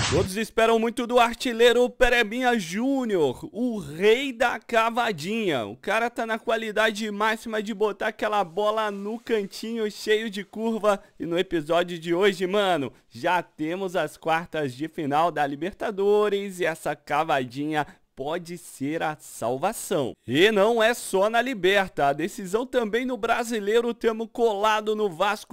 Todos esperam muito do artilheiro Perebinha Júnior, o rei da cavadinha. O cara tá na qualidade máxima de botar aquela bola no cantinho cheio de curva. E no episódio de hoje, mano, já temos as quartas de final da Libertadores e essa cavadinha pode ser a salvação. E não é só na Liberta, a decisão também no Brasileiro. Temos colado no Vasco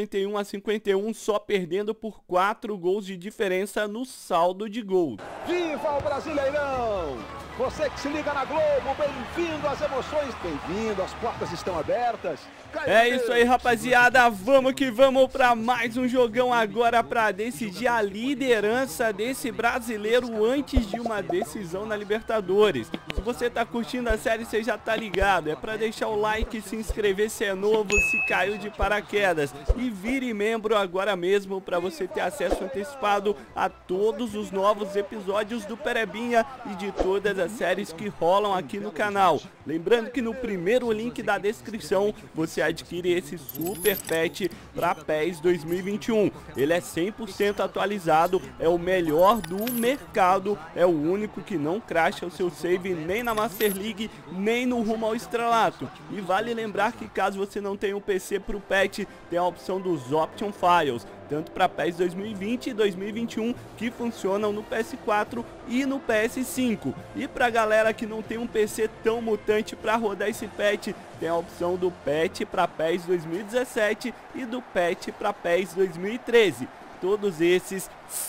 51-51, só perdendo por 4 gols de diferença no saldo de gols. Viva o Brasileirão! Você que se liga na Globo, bem-vindo às emoções, bem-vindo, as portas estão abertas. É isso aí, rapaziada, vamos que vamos para mais um jogão agora para decidir a liderança desse brasileiro antes de uma decisão na Libertadores. Se você tá curtindo a série, você já tá ligado, é para deixar o like, se inscrever se é novo, se caiu de paraquedas e vire membro agora mesmo para você ter acesso antecipado a todos os novos episódios do Perebinha e de todas as séries que rolam aqui no canal. Lembrando que no primeiro link da descrição você adquire esse super pet para PES 2021. Ele é 100% atualizado, é o melhor do mercado, é o único que não crasha o seu save nem na Master League, nem no rumo ao estrelato. E vale lembrar que caso você não tenha um PC para o pet, tem a opção dos Option Files, tanto para PES 2020 e 2021, que funcionam no PS4 e no PS5. E pra galera que não tem um PC tão mutante para rodar esse patch, tem a opção do patch para PES 2017 e do patch para PES 2013. Todos esses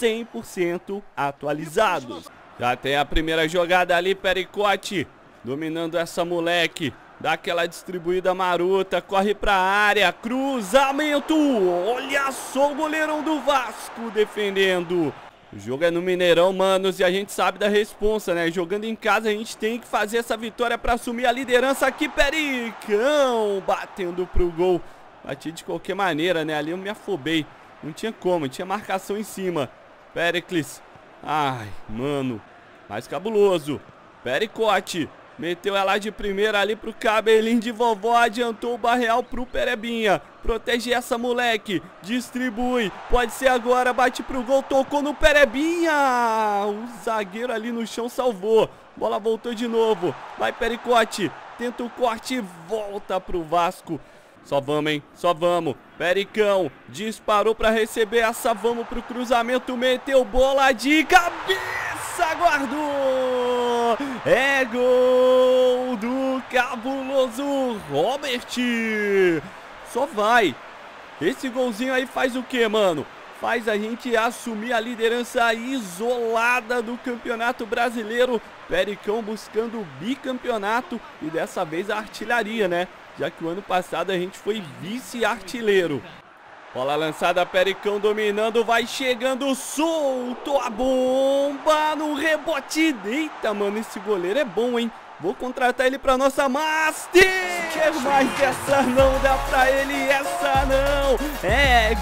100% atualizados. Já tem a primeira jogada ali, Pericote dominando essa moleque. Dá aquela distribuída marota, corre pra área, cruzamento, olha só o goleirão do Vasco defendendo. O jogo é no Mineirão, manos, e a gente sabe da responsa, né? Jogando em casa a gente tem que fazer essa vitória pra assumir a liderança aqui, Pericão, batendo pro gol. Bati de qualquer maneira, né? Ali eu me afobei, não tinha como, tinha marcação em cima. Pericles, ai, mano, mais cabuloso, Pericote. Meteu ela de primeira ali pro cabelinho de vovó, adiantou o Barreal pro Perebinha. Protege essa moleque, distribui, pode ser agora, bate pro gol, tocou no Perebinha. O zagueiro ali no chão salvou, bola voltou de novo, vai Pericote, tenta o corte e volta pro Vasco. Só vamos, hein? Só vamos. Pericão disparou pra receber essa. Vamos pro cruzamento. Meteu bola de cabeça. Guardou. É gol do cabuloso Robert. Só vai. Esse golzinho aí faz o que, mano? Faz a gente assumir a liderança isolada do Campeonato Brasileiro. Pericão buscando o bicampeonato e dessa vez a artilharia, né? Já que o ano passado a gente foi vice-artilheiro. Bola lançada, Pericão dominando, vai chegando, soltou a bomba no rebote. Eita, mano, esse goleiro é bom, hein? Vou contratar ele pra nossa Master, mas essa não dá pra ele, essa não. É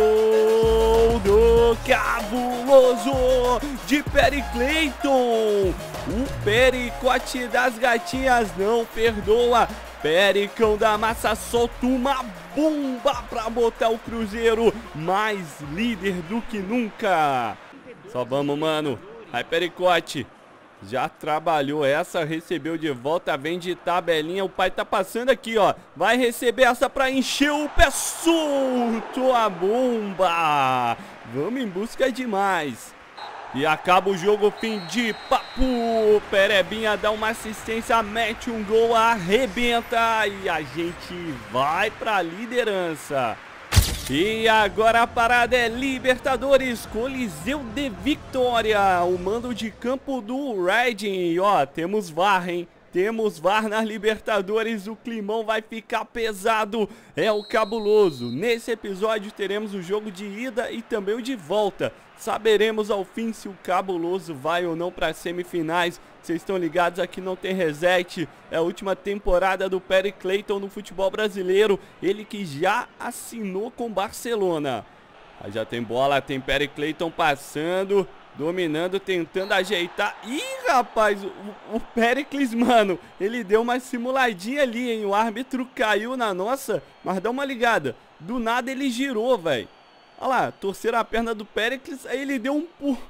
gol do cabuloso de Pericleiton. O Pericote das gatinhas não perdoa. Pericão da Massa solta uma bomba pra botar o Cruzeiro mais líder do que nunca. Só vamos, mano. Vai, Pericote. Já trabalhou essa, recebeu de volta, vem de tabelinha. O pai tá passando aqui, ó. Vai receber essa pra encher o pé, soltou a bomba. Vamos em busca de mais. E acaba o jogo, fim de papo. Perebinha dá uma assistência, mete um gol, arrebenta. E a gente vai pra liderança. E agora a parada é Libertadores, Coliseu de Vitória. O mando de campo do Redding. E ó, temos VAR, hein? Temos VAR nas Libertadores, o climão vai ficar pesado, é o cabuloso. Nesse episódio teremos o jogo de ida e também o de volta. Saberemos ao fim se o cabuloso vai ou não para as semifinais. Vocês estão ligados, aqui não tem reset, é a última temporada do Pericleiton no futebol brasileiro. Ele que já assinou com Barcelona. Aí já tem bola, tem Pericleiton passando, dominando, tentando ajeitar. Ih, rapaz, o Pericles, mano, ele deu uma simuladinha ali, hein? O árbitro caiu na nossa, mas dá uma ligada. Do nada ele girou, velho. Olha lá, torceram a perna do Pericles, aí ele deu um pulo.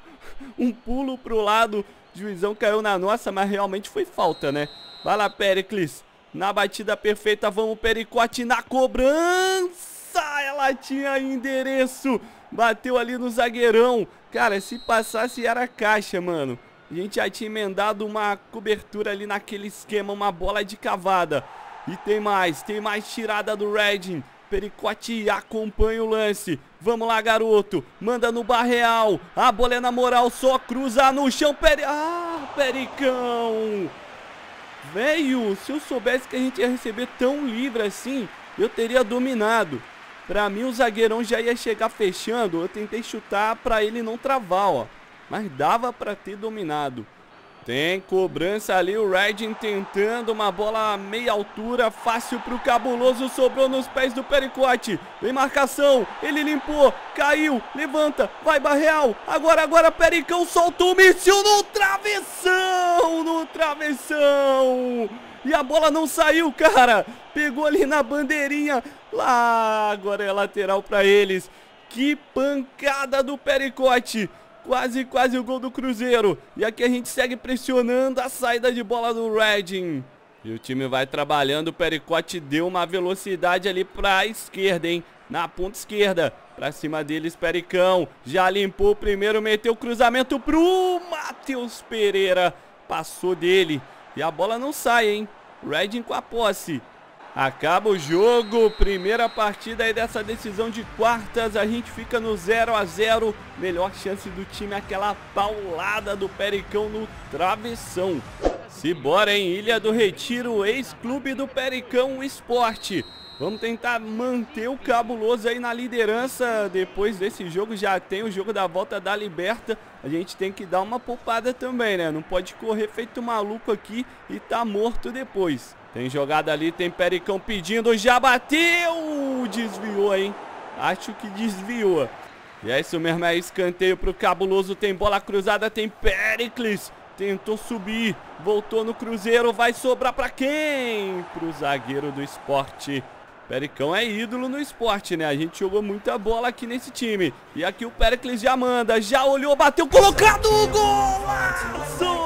um pulo pro lado. O juizão caiu na nossa, mas realmente foi falta, né? Vai lá, Péricles. Na batida perfeita, vamos, Pericote, na cobrança. Ela tinha endereço. Bateu ali no zagueirão. Cara, se passasse era caixa, mano. A gente já tinha emendado uma cobertura ali naquele esquema, uma bola de cavada. E tem mais tirada do Redding. Pericote acompanha o lance. Vamos lá, garoto. Manda no Barreal. A bola é na moral, só cruza no chão. Pericão. Velho, se eu soubesse que a gente ia receber tão livre assim, eu teria dominado. Pra mim o zagueirão já ia chegar fechando. Eu tentei chutar pra ele não travar, ó. Mas dava pra ter dominado. Tem cobrança ali, o Redding tentando uma bola meia altura, fácil pro Cabuloso, sobrou nos pés do Pericote. Vem marcação, ele limpou, caiu, levanta, vai Barreal. Agora Pericão solta o míssil no travessão. E a bola não saiu, cara. Pegou ali na bandeirinha. Lá, agora é lateral pra eles. Que pancada do Pericote. Quase o gol do Cruzeiro. E aqui a gente segue pressionando a saída de bola do Redding. E o time vai trabalhando. O Pericote deu uma velocidade ali pra esquerda, hein? Na ponta esquerda. Pra cima deles, Pericão. Já limpou o primeiro, meteu o cruzamento pro Matheus Pereira. Passou dele. E a bola não sai, hein? Redding com a posse. Acaba o jogo, primeira partida aí dessa decisão de quartas, a gente fica no 0 a 0. Melhor chance do time, aquela paulada do Pericão no travessão. Simbora, hein? Ilha do Retiro, ex-clube do Pericão Esporte. Vamos tentar manter o Cabuloso aí na liderança. Depois desse jogo já tem o jogo da volta da Liberta. A gente tem que dar uma poupada também, né? Não pode correr feito maluco aqui e tá morto depois. Tem jogada ali, tem Pericão pedindo, já bateu! Desviou, hein? Acho que desviou. E é isso mesmo, é escanteio pro Cabuloso. Tem bola cruzada, tem Péricles. Tentou subir, voltou no Cruzeiro, vai sobrar pra quem? Pro zagueiro do Esporte. Pericão é ídolo no Esporte, né? A gente jogou muita bola aqui nesse time. E aqui o Péricles já manda, já olhou, bateu, colocado, golaço!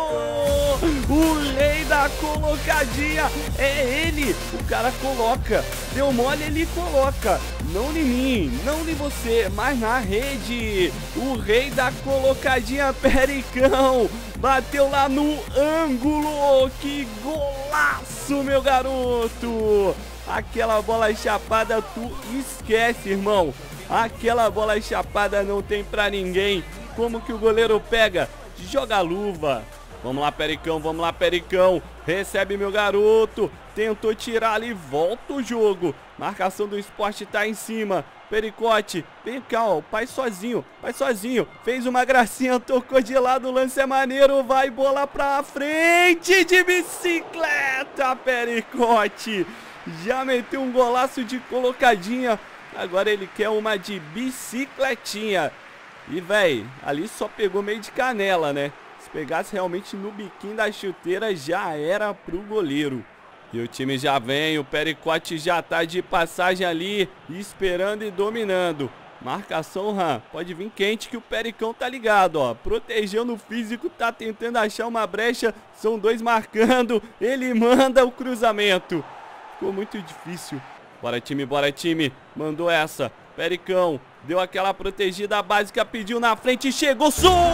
O lei da colocadinha é ele. O cara coloca, deu mole, ele coloca. Não em mim, não em você, mas na rede. O rei da colocadinha, Pericão. Bateu lá no ângulo. Que golaço, meu garoto. Aquela bola chapada tu esquece, irmão. Aquela bola chapada não tem pra ninguém. Como que o goleiro pega? Joga a luva. Vamos lá, Pericão, vamos lá, Pericão. Recebe, meu garoto. Tentou tirar ali, volta o jogo. Marcação do Esporte tá em cima. Pericote, vem cá, ó, pai sozinho. Fez uma gracinha, tocou de lado, o lance é maneiro. Vai, bola pra frente de bicicleta, Pericote. Já meteu um golaço de colocadinha. Agora ele quer uma de bicicletinha. E, véi, ali só pegou meio de canela, né? Se pegasse realmente no biquinho da chuteira, já era pro goleiro. E o time já vem, o Pericote já tá de passagem ali, esperando e dominando. Marcação, pode vir quente que o Pericão tá ligado, ó. Protegendo o físico, tá tentando achar uma brecha. São dois marcando, ele manda o cruzamento. Ficou muito difícil. Bora, time. Mandou essa. Pericão deu aquela protegida básica, pediu na frente, chegou,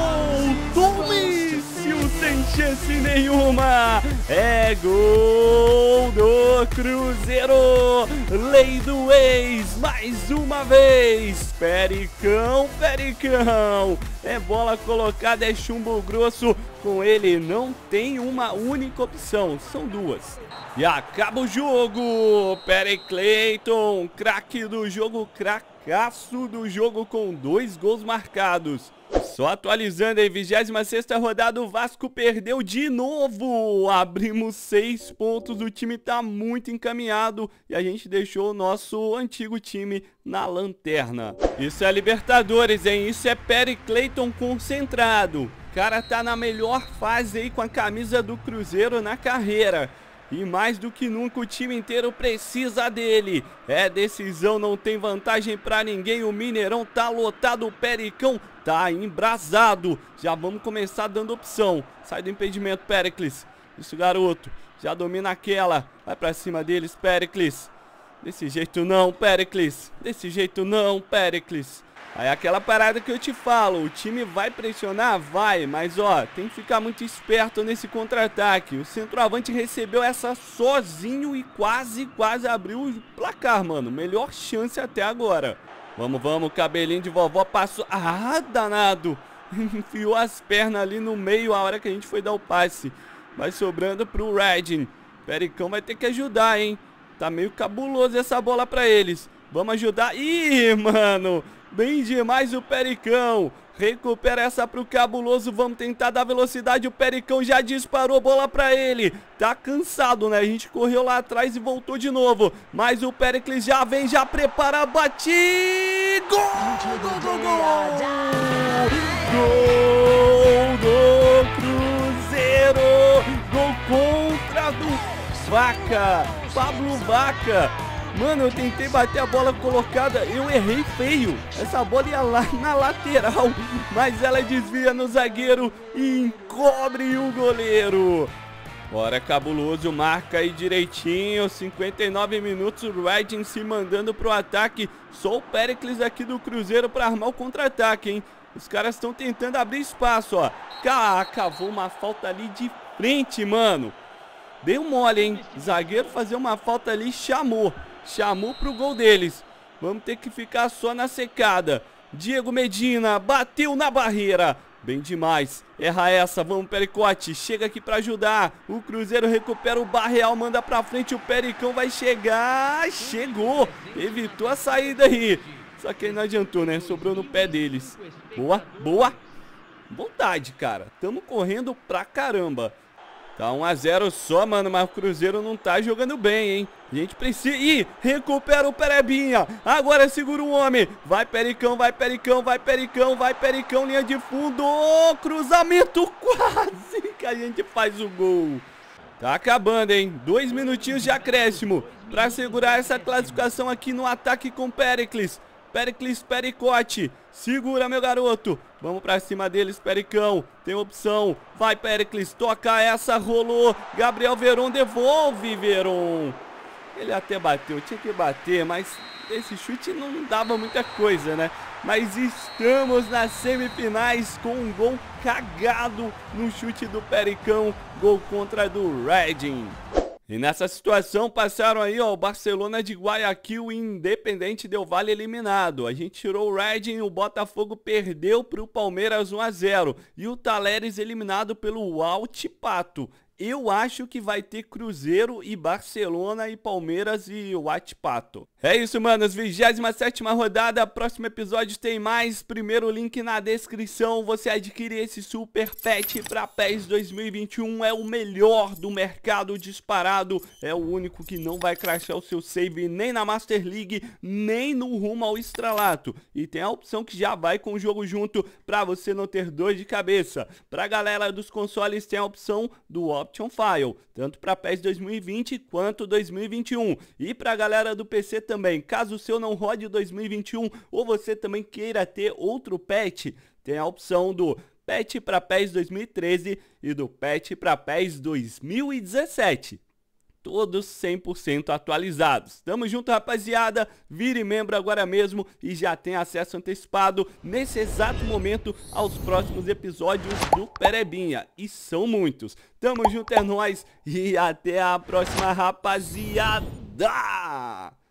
soltou o míssil sem chance nenhuma. É gol do Cruzeiro. Lei do ex, mais uma vez. Pericão. É bola colocada, é chumbo grosso. Com ele não tem uma única opção, são duas. E acaba o jogo. Pericleiton, craque do jogo, cracaço do jogo com 2 gols marcados. Só atualizando aí, 26ª rodada, o Vasco perdeu de novo. Abrimos 6 pontos, o time tá muito encaminhado e a gente deixou o nosso antigo time na lanterna. Isso é Libertadores, hein? Isso é Pericleiton concentrado. O cara tá na melhor fase aí com a camisa do Cruzeiro na carreira. E mais do que nunca o time inteiro precisa dele. É decisão, não tem vantagem pra ninguém. O Mineirão tá lotado, o Pericão tá embrasado. Já vamos começar dando opção. Sai do impedimento, Péricles. Isso, garoto. Já domina aquela. Vai pra cima deles, Péricles. Desse jeito não, Péricles. Desse jeito não, Péricles. Aí aquela parada que eu te falo, o time vai pressionar? Vai, mas ó, tem que ficar muito esperto nesse contra-ataque. O centroavante recebeu essa sozinho e quase abriu o placar, mano. Melhor chance até agora. Vamos, cabelinho de vovó passou. Ah, danado. Enfiou as pernas ali no meio a hora que a gente foi dar o passe. Vai sobrando pro Redding. Pericão vai ter que ajudar, hein. Tá meio cabuloso essa bola pra eles. Vamos ajudar. Ih, mano. Bem demais o Pericão. Recupera essa pro Cabuloso. Vamos tentar dar velocidade. O Pericão já disparou bola pra ele. Tá cansado, né? A gente correu lá atrás e voltou de novo. Mas o Péricles já vem, já prepara, bate. Gol! Gol do Cruzeiro. Gol contra do Vaca. Pablo Vaca. Mano, eu tentei bater a bola colocada, eu errei feio. Essa bola ia lá na lateral, mas ela desvia no zagueiro e encobre o goleiro. Bora, Cabuloso, marca aí direitinho. 59 minutos, o Redding se mandando pro ataque. Só o Péricles aqui do Cruzeiro pra armar o contra-ataque, hein. Os caras estão tentando abrir espaço, ó. Cavou uma falta ali de frente, mano. Deu mole, hein. Zagueiro fazer uma falta ali, chamou pro gol deles. Vamos ter que ficar só na secada. Diego Medina bateu na barreira. Bem demais. Erra essa. Vamos, Pericote. Chega aqui pra ajudar. O Cruzeiro recupera o Barreal. Manda pra frente. O Pericão vai chegar. Chegou. Evitou a saída aí. Só que aí não adiantou, né? Sobrou no pé deles. Boa. Vontade, cara. Tamo correndo pra caramba. Tá 1 a 0 só, mano, mas o Cruzeiro não tá jogando bem, hein? A gente precisa... Ih, recupera o Perebinha. Agora segura o homem. Vai, Pericão, linha de fundo. Cruzamento, quase que a gente faz o gol. Tá acabando, hein? 2 minutinhos de acréscimo pra segurar essa classificação aqui no ataque com Péricles. Pericote, segura, meu garoto. Vamos pra cima deles, Pericão. Tem opção, vai, Péricles, toca essa, rolou. Gabriel Veron, devolve, Veron. Ele até bateu, tinha que bater, mas esse chute não dava muita coisa, né? Mas estamos nas semifinais com um gol cagado no chute do Pericão. Gol contra do Redding. E nessa situação passaram aí, ó, o Barcelona de Guayaquil e Independente Del Valle eliminado. A gente tirou o Redding, o Botafogo perdeu pro Palmeiras 1 a 0 e o Talleres eliminado pelo Huachipato. Eu acho que vai ter Cruzeiro e Barcelona e Palmeiras e o Huachipato. É isso, manos. 27ª rodada. Próximo episódio tem mais. Primeiro link na descrição. Você adquire esse Super Pet pra PES 2021. É o melhor do mercado disparado. É o único que não vai crashar o seu save nem na Master League, nem no rumo ao estralato. E tem a opção que já vai com o jogo junto pra você não ter dor de cabeça. Pra galera dos consoles tem a opção do Option File, tanto para PES 2020 quanto 2021. E para a galera do PC também, caso o seu não rode 2021 ou você também queira ter outro patch, tem a opção do patch para PES 2013 e do patch para PES 2017. Todos 100% atualizados. Tamo junto, rapaziada. Vire membro agora mesmo e já tem acesso antecipado nesse exato momento aos próximos episódios do Perebinha. E são muitos. Tamo junto, é nóis. E até a próxima, rapaziada.